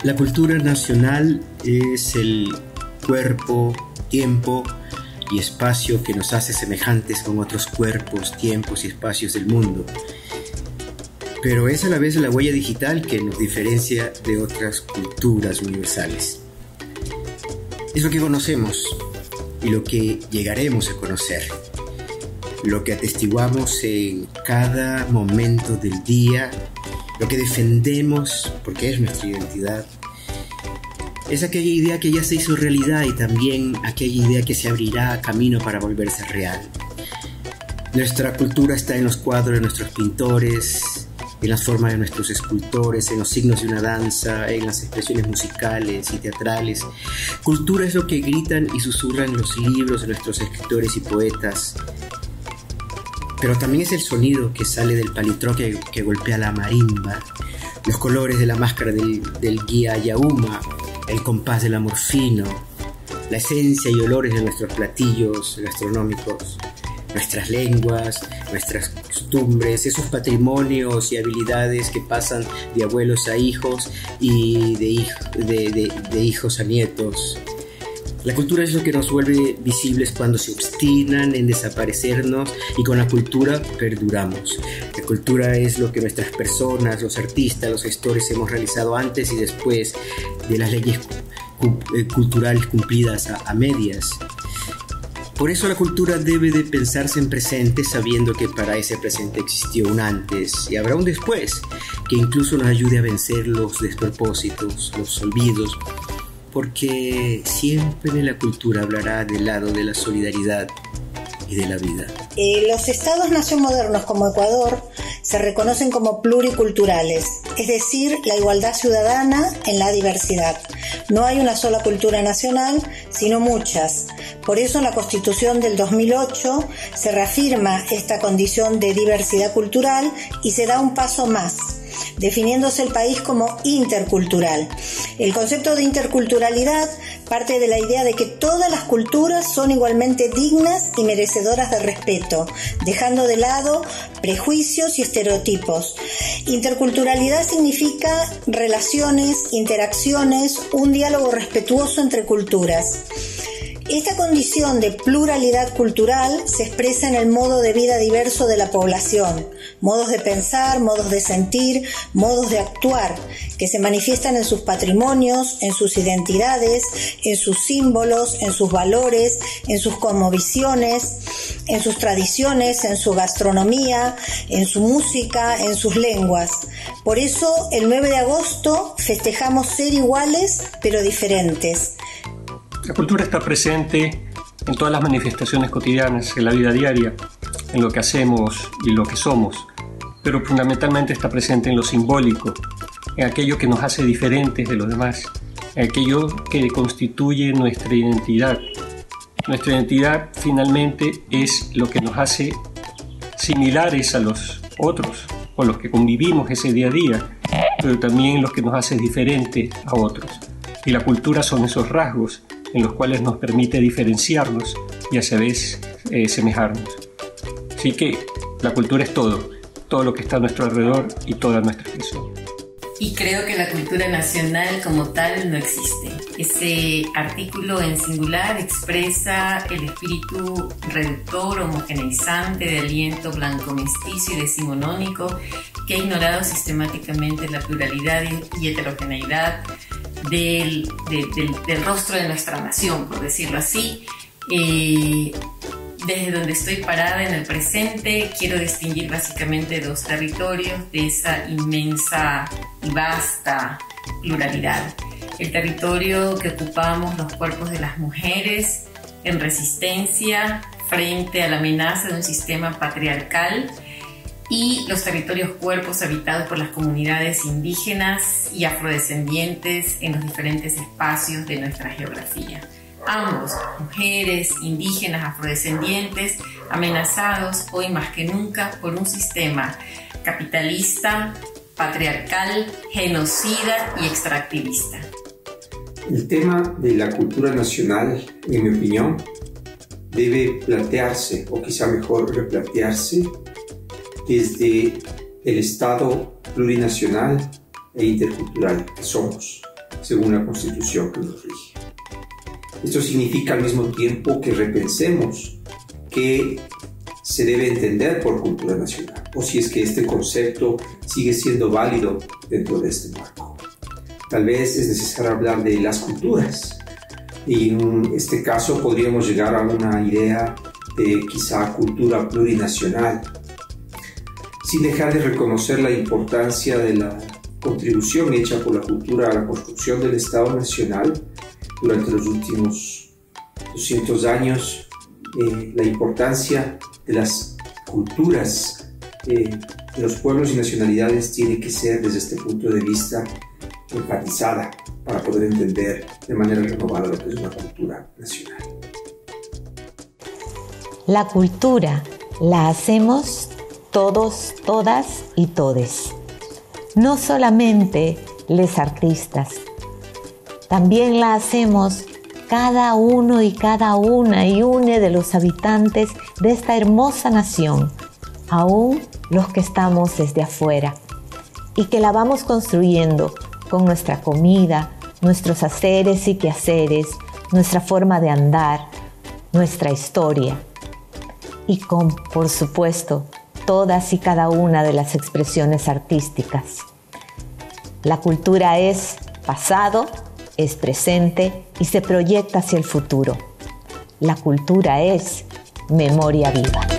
La cultura nacional es el cuerpo, tiempo y espacio que nos hace semejantes con otros cuerpos, tiempos y espacios del mundo. Pero es a la vez la huella digital que nos diferencia de otras culturas universales. Es lo que conocemos y lo que llegaremos a conocer, lo que atestiguamos en cada momento del día, lo que defendemos porque es nuestra identidad. Es aquella idea que ya se hizo realidad y también aquella idea que se abrirá camino para volverse real. Nuestra cultura está en los cuadros de nuestros pintores, en las formas de nuestros escultores, en los signos de una danza, en las expresiones musicales y teatrales. Cultura es lo que gritan y susurran los libros de nuestros escritores y poetas. Pero también es el sonido que sale del palitroque que golpea la marimba, los colores de la máscara del guía yauma, el compás del amor fino, la esencia y olores de nuestros platillos gastronómicos, nuestras lenguas, nuestras costumbres, esos patrimonios y habilidades que pasan de abuelos a hijos y de hijos a nietos. La cultura es lo que nos vuelve visibles cuando se obstinan en desaparecernos, y con la cultura perduramos. La cultura es lo que nuestras personas, los artistas, los gestores hemos realizado antes y después de las leyes culturales cumplidas a medias. Por eso la cultura debe de pensarse en presente, sabiendo que para ese presente existió un antes y habrá un después, que incluso nos ayude a vencer los despropósitos, los olvidos, porque siempre en la cultura hablará del lado de la solidaridad y de la vida. Los estados-nación modernos como Ecuador se reconocen como pluriculturales, es decir, la igualdad ciudadana en la diversidad. No hay una sola cultura nacional, sino muchas. Por eso en la Constitución del 2008 se reafirma esta condición de diversidad cultural y se da un paso más, definiéndose el país como intercultural. El concepto de interculturalidad parte de la idea de que todas las culturas son igualmente dignas y merecedoras de respeto, dejando de lado prejuicios y estereotipos. Interculturalidad significa relaciones, interacciones, un diálogo respetuoso entre culturas. Esta condición de pluralidad cultural se expresa en el modo de vida diverso de la población, modos de pensar, modos de sentir, modos de actuar, que se manifiestan en sus patrimonios, en sus identidades, en sus símbolos, en sus valores, en sus cosmovisiones, en sus tradiciones, en su gastronomía, en su música, en sus lenguas. Por eso, el 9 de agosto festejamos ser iguales pero diferentes. La cultura está presente en todas las manifestaciones cotidianas, en la vida diaria, en lo que hacemos y lo que somos, pero fundamentalmente está presente en lo simbólico, en aquello que nos hace diferentes de los demás, en aquello que constituye nuestra identidad. Nuestra identidad finalmente es lo que nos hace similares a los otros, con los que convivimos ese día a día, pero también lo que nos hace diferentes a otros. Y la cultura son esos rasgos en los cuales nos permite diferenciarnos y a su vez semejarnos. Así que la cultura es todo lo que está a nuestro alrededor y toda nuestra expresión. Y creo que la cultura nacional como tal no existe. Ese artículo en singular expresa el espíritu reductor, homogeneizante, de aliento blanco mestizo y decimonónico que ha ignorado sistemáticamente la pluralidad y heterogeneidad del rostro de nuestra nación, por decirlo así. Desde donde estoy parada en el presente, quiero distinguir básicamente dos territorios de esa inmensa y vasta pluralidad. El territorio que ocupamos los cuerpos de las mujeres en resistencia frente a la amenaza de un sistema patriarcal, y los territorios cuerpos habitados por las comunidades indígenas y afrodescendientes en los diferentes espacios de nuestra geografía. Ambos, mujeres, indígenas, afrodescendientes, amenazados hoy más que nunca por un sistema capitalista, patriarcal, genocida y extractivista. El tema de la cultura nacional, en mi opinión, debe plantearse, o quizá mejor replantearse, desde el Estado plurinacional e intercultural que somos. según la Constitución que nos rige. Esto significa al mismo tiempo que repensemos qué se debe entender por cultura nacional, o si es que este concepto sigue siendo válido dentro de este marco. Tal vez es necesario hablar de las culturas, y en este caso podríamos llegar a una idea de quizá cultura plurinacional, sin dejar de reconocer la importancia de la contribución hecha por la cultura a la construcción del Estado Nacional durante los últimos 200 años, la importancia de las culturas de los pueblos y nacionalidades tiene que ser desde este punto de vista enfatizada para poder entender de manera renovada lo que es una cultura nacional. La cultura la hacemos todos, todas y todes. No solamente les artistas, también la hacemos cada uno y cada una y une de los habitantes de esta hermosa nación, aún los que estamos desde afuera, y que la vamos construyendo con nuestra comida, nuestros haceres y quehaceres, nuestra forma de andar, nuestra historia, y con, por supuesto, todas y cada una de las expresiones artísticas. La cultura es pasado, es presente y se proyecta hacia el futuro. La cultura es memoria viva.